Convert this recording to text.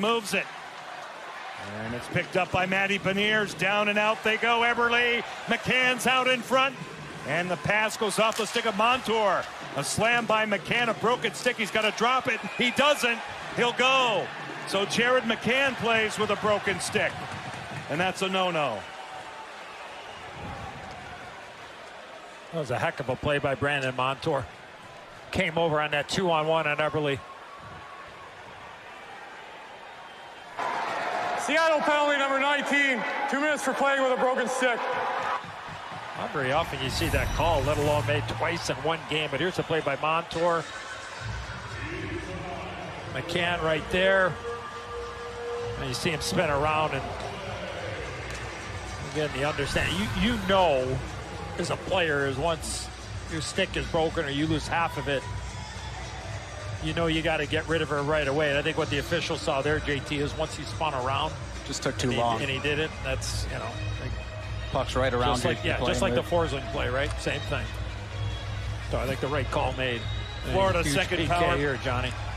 moves it. And it's picked up by Matty Beniers. Down and out they go. Eberle. McCann's out in front. And the pass goes off the stick of Montour. A slam by McCann. A broken stick. He's got to drop it. He doesn't. He'll go. So Jared McCann plays with a broken stick. And that's a no-no. That was a heck of a play by Brandon Montour. Came over on that 2-on-1 on Eberle. Seattle penalty number 19. 2 minutes for playing with a broken stick. Not very often you see that call, let alone made twice in one game. But here's a play by Montour. McCann right there. And you see him spin around, and again, the understanding. You know, as a player, is once your stick is broken or you lose half of it, you know you got to get rid of it right away. And I think what the official saw there, JT, is once he spun around, just took too long, and he did it. That's, you know, puck's right around. Just like, just like the Forsling play, right? Same thing. So I think the right call made. Florida's second PK power here, Johnny.